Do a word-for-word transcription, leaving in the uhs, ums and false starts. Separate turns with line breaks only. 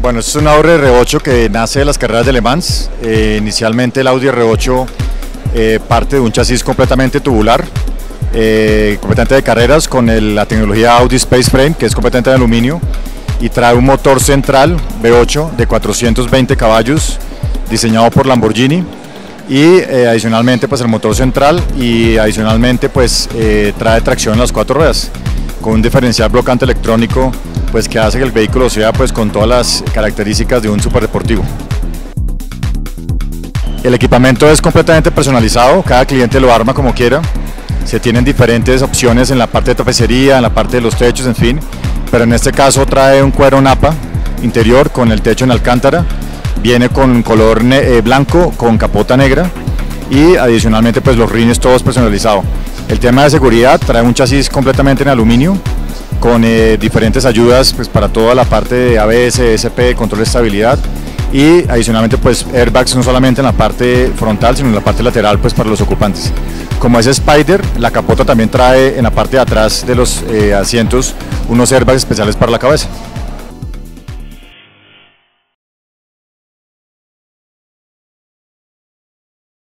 Bueno, este es un Audi R ocho que nace de las carreras de Le Mans. Eh, inicialmente el Audi R ocho eh, parte de un chasis completamente tubular, eh, completamente de carreras, con el, la tecnología Audi Space Frame, que es completamente de aluminio, y trae un motor central V ocho de cuatrocientos veinte caballos, diseñado por Lamborghini, y eh, adicionalmente pues el motor central, y adicionalmente pues eh, trae tracción en las cuatro ruedas, con un diferencial blocante electrónico pues que hace que el vehículo sea pues con todas las características de un superdeportivo. El equipamiento es completamente personalizado, cada cliente lo arma como quiera. Se tienen diferentes opciones en la parte de tapicería, en la parte de los techos, en fin, pero en este caso trae un cuero Napa interior con el techo en alcántara, viene con color eh, blanco con capota negra, y adicionalmente pues los rines todos personalizados. El tema de seguridad, trae un chasis completamente en aluminio con eh, diferentes ayudas pues para toda la parte de A B S, E S P, control de estabilidad, y adicionalmente pues airbags no solamente en la parte frontal sino en la parte lateral pues para los ocupantes. Como es Spider, la capota también trae en la parte de atrás de los eh, asientos unos airbags especiales para la cabeza.